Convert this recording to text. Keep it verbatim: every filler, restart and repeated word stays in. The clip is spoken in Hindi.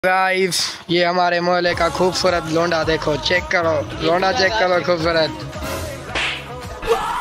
गाइस ये हमारे मोहल्ले का खूबसूरत लोंडा देखो, चेक करो लोंडा, चेक करो खूबसूरत।